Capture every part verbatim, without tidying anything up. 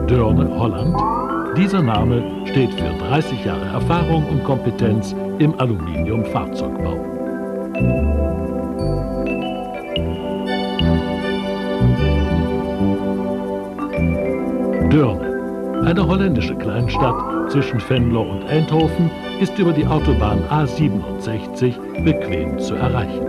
Deurne, Holland. Dieser Name steht für dreißig Jahre Erfahrung und Kompetenz im Aluminiumfahrzeugbau. Deurne, eine holländische Kleinstadt zwischen Venlo und Eindhoven, ist über die Autobahn A siebenundsechzig bequem zu erreichen.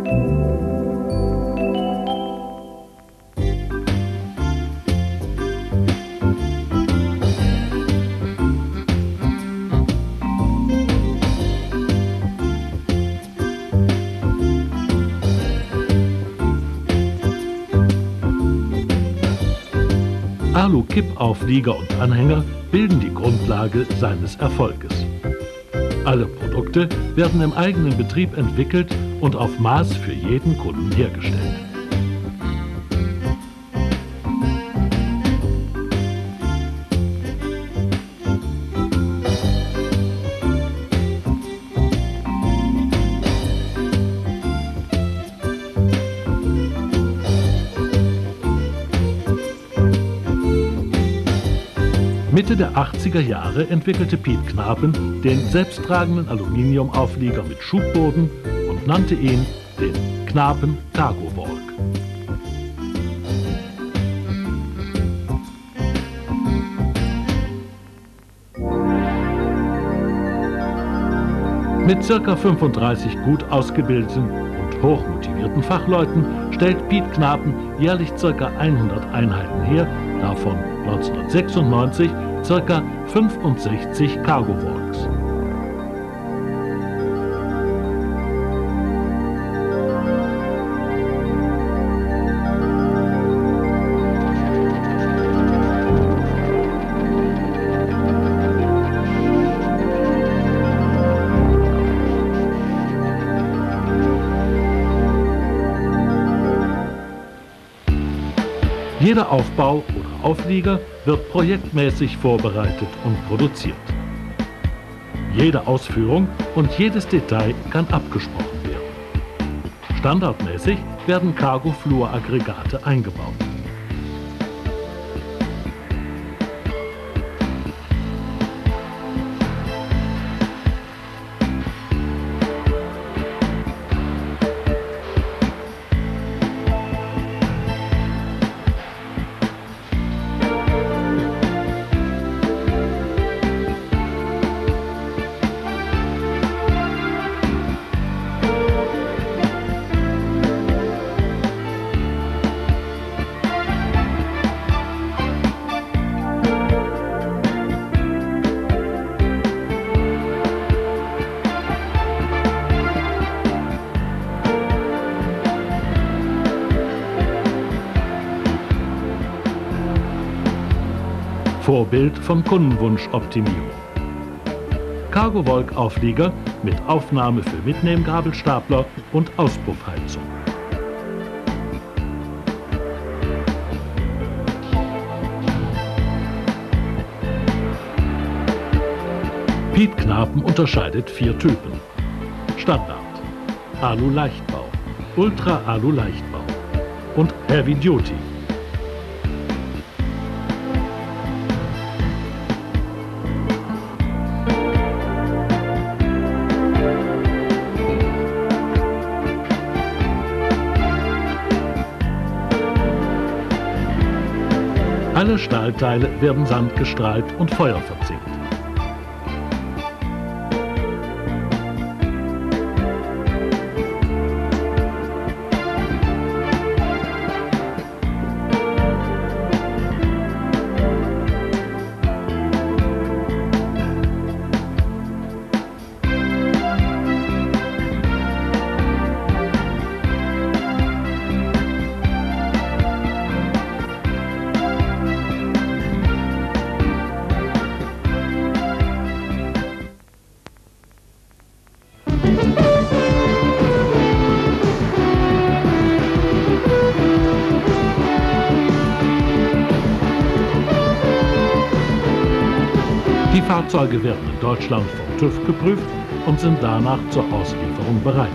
Alu-Kippauflieger und Anhänger bilden die Grundlage seines Erfolges. Alle Produkte werden im eigenen Betrieb entwickelt und auf Maß für jeden Kunden hergestellt. Mitte der achtziger Jahre entwickelte Piet Knapen den selbsttragenden Aluminiumauflieger mit Schubboden und nannte ihn den Knapen Cargo Walk. Mit ca. fünfunddreißig gut ausgebildeten und hochmotivierten Fachleuten stellt Piet Knapen jährlich ca. hundert Einheiten her, davon neunzehnhundertsechsundneunzig ca. fünfundsechzig Cargo Walks. Jeder Aufbau oder Auflieger wird projektmäßig vorbereitet und produziert. Jede Ausführung und jedes Detail kann abgesprochen werden. Standardmäßig werden Cargo-Flur-Aggregate eingebaut. Vorbild von Kundenwunschoptimierung. Cargo Walk Auflieger mit Aufnahme für Mitnehmgabelstapler und Auspuffheizung. Piet Knapen unterscheidet vier Typen. Standard, Alu-Leichtbau, Ultra-Alu-Leichtbau und Heavy Duty. Alle Stahlteile werden sandgestrahlt und feuerverzinkt. Die Fahrzeuge werden in Deutschland vom TÜV geprüft und sind danach zur Auslieferung bereit.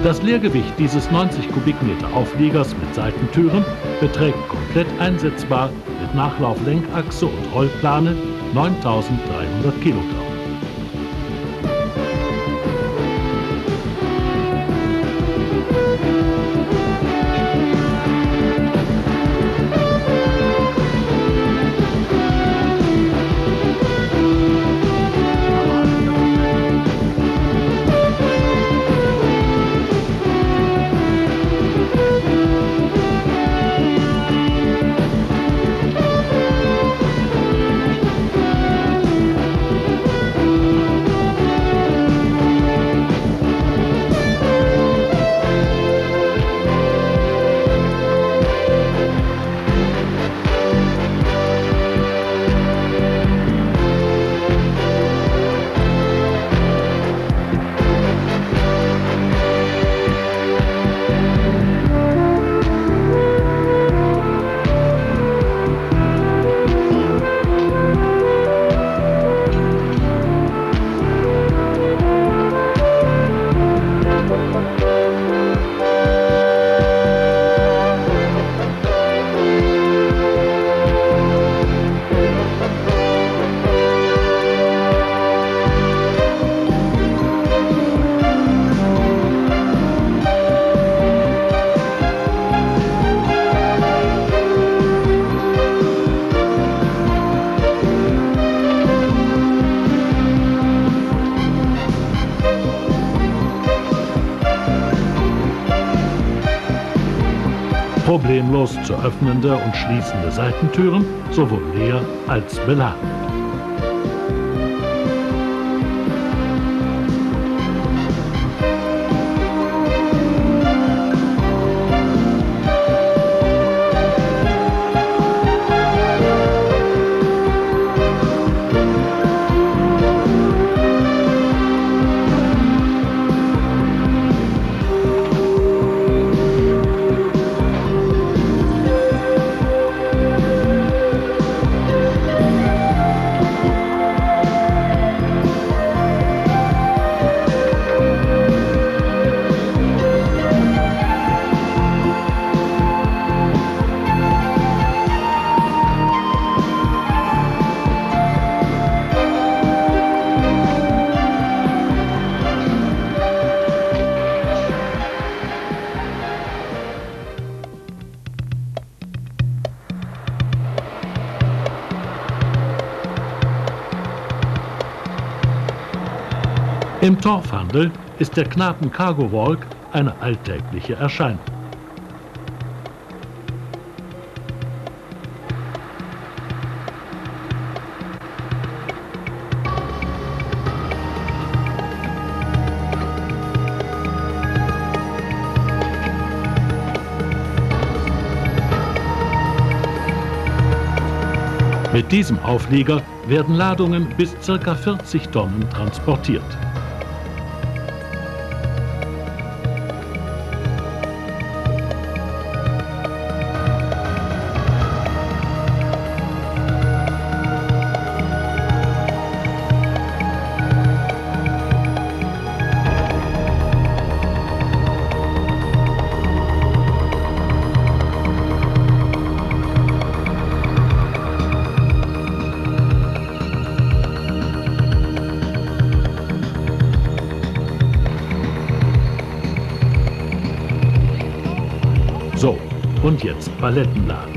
Das Leergewicht dieses neunzig Kubikmeter Aufliegers mit Seitentüren beträgt komplett einsetzbar mit Nachlauflenkachse und Rollplane neuntausenddreihundert Kilogramm. Problemlos zu öffnende und schließende Seitentüren, sowohl leer als beladen. Im Torfhandel ist der Knapen Cargo Walk eine alltägliche Erscheinung. Mit diesem Auflieger werden Ladungen bis ca. vierzig Tonnen transportiert. So, und jetzt Paletten laden.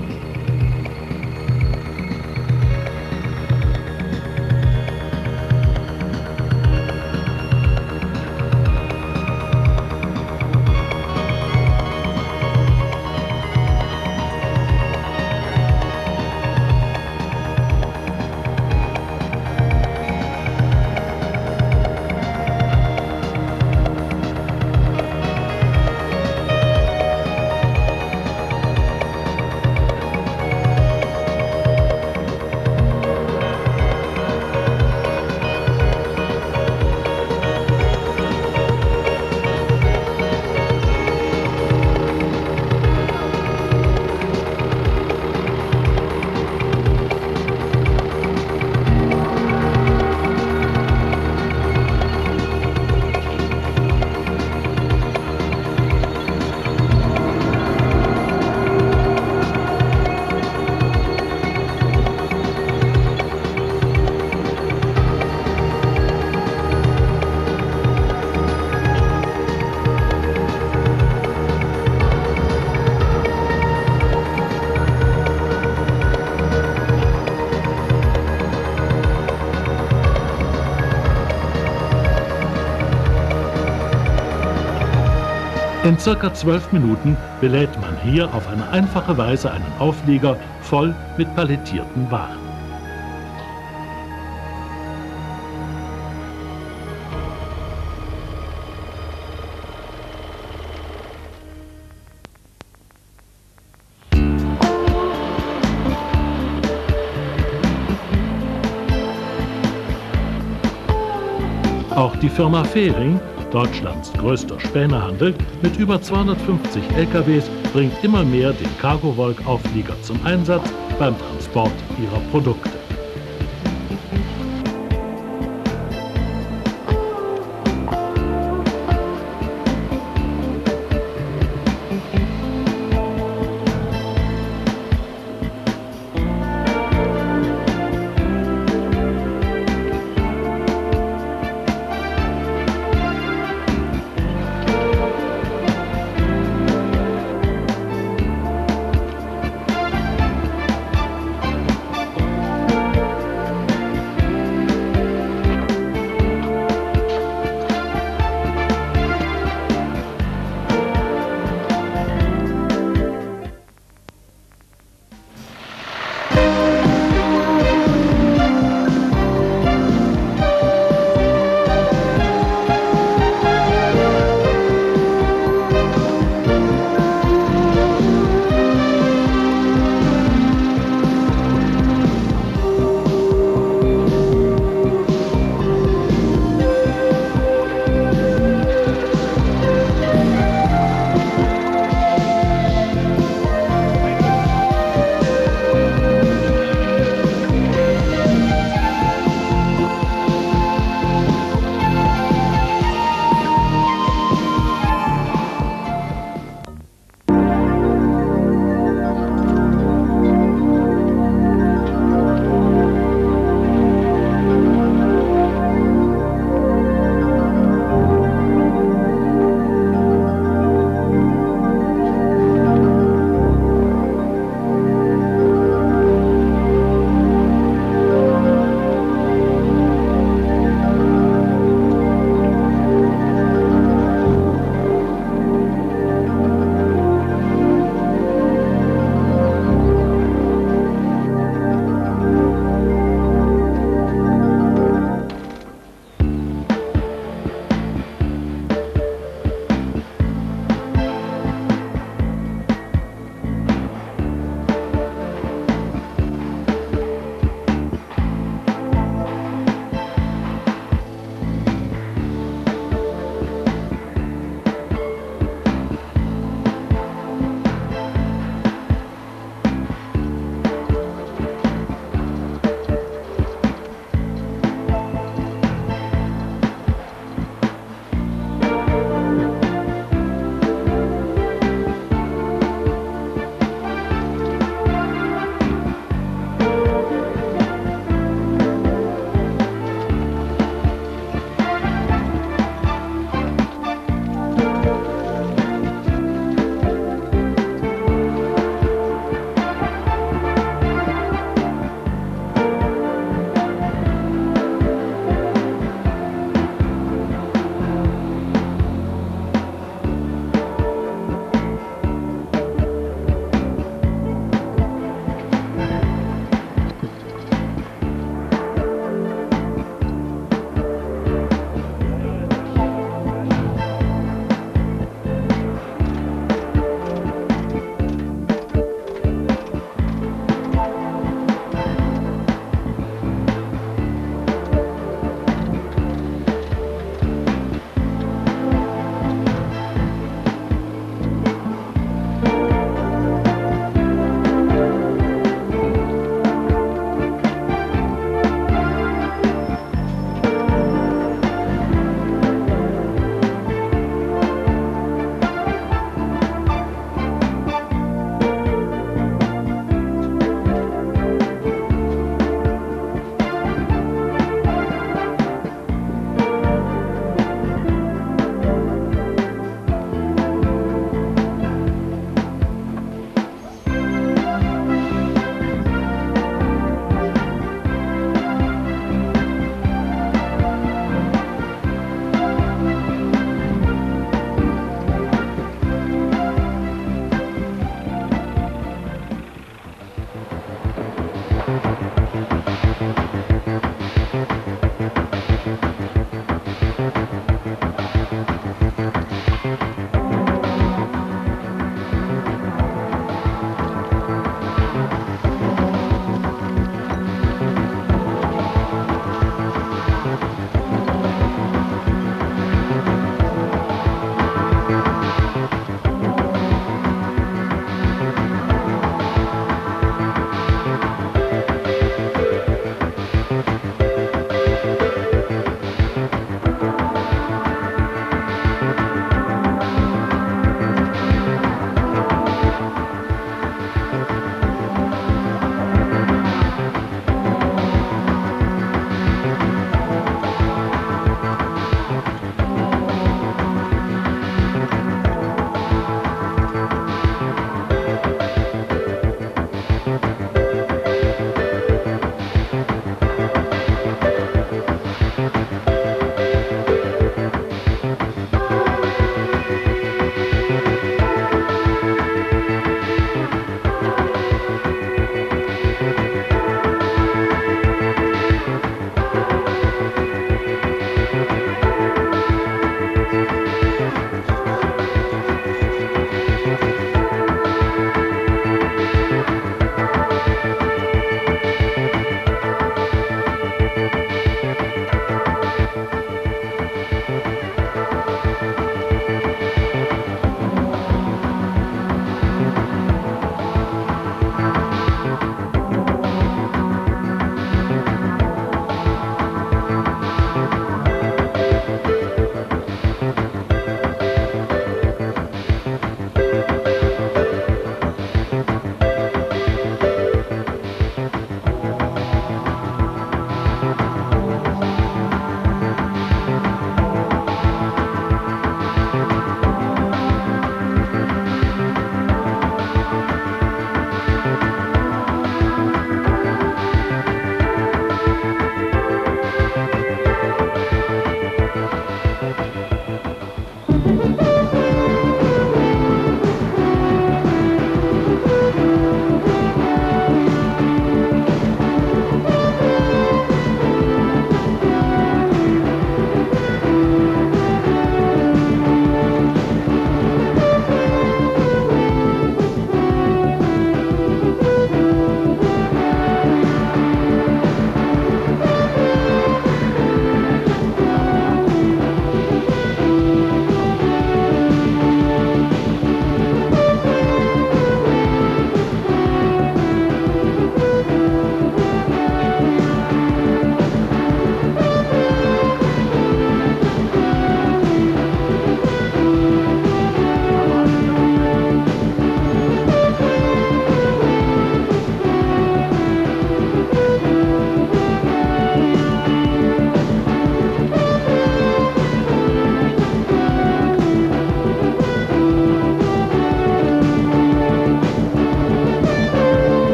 In circa zwölf Minuten belädt man hier auf eine einfache Weise einen Auflieger voll mit palettierten Waren. Auch die Firma Fehring, Deutschlands größter Spänehandel, mit über zweihundertfünfzig L K Ws, bringt immer mehr den Cargo-Wolk-Auflieger zum Einsatz beim Transport ihrer Produkte.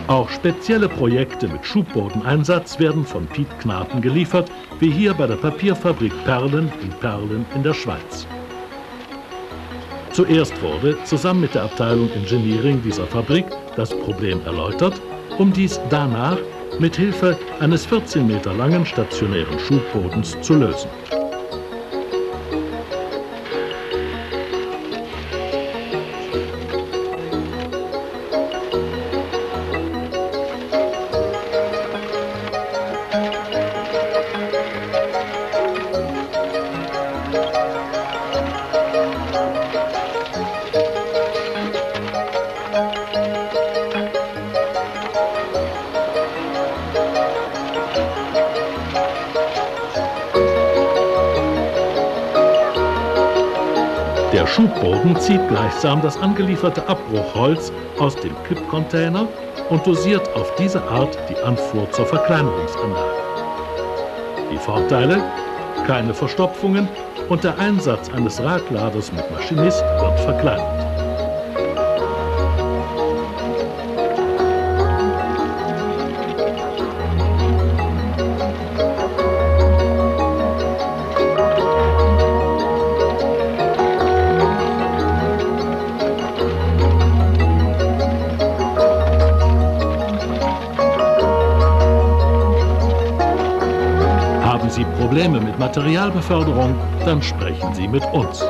Auch spezielle Projekte mit Schubbodeneinsatz werden von Piet Knapen geliefert, wie hier bei der Papierfabrik Perlen in Perlen in der Schweiz. Zuerst wurde zusammen mit der Abteilung Engineering dieser Fabrik das Problem erläutert, um dies danach mit Hilfe eines vierzehn Meter langen stationären Schubbodens zu lösen. Der Schubboden zieht gleichsam das angelieferte Abbruchholz aus dem Kippcontainer und dosiert auf diese Art die Anfuhr zur Verkleinerungsanlage. Die Vorteile? Keine Verstopfungen und der Einsatz eines Radladers mit Maschinist wird verkleinert. Haben Sie Probleme mit Materialbeförderung, dann sprechen Sie mit uns.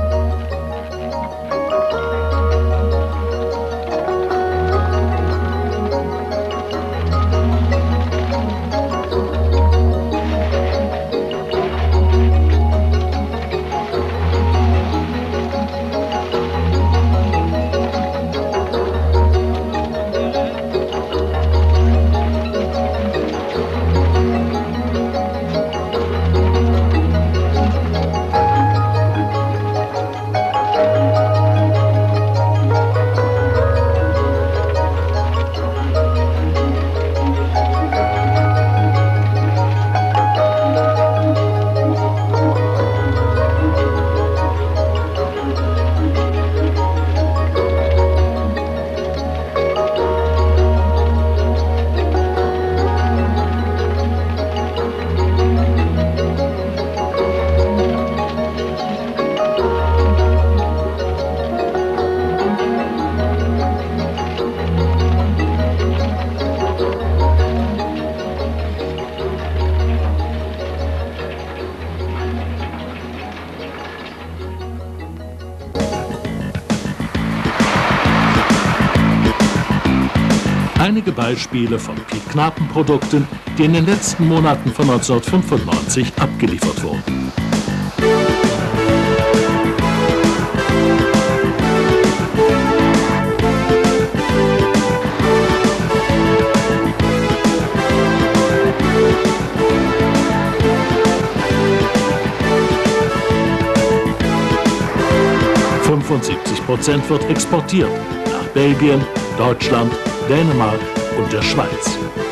Einige Beispiele von Piet Knapen Produkten, die in den letzten Monaten von neunzehnhundertfünfundneunzig abgeliefert wurden. fünfundsiebzig Prozent wird exportiert nach Belgien, Deutschland, Dänemark und der Schweiz.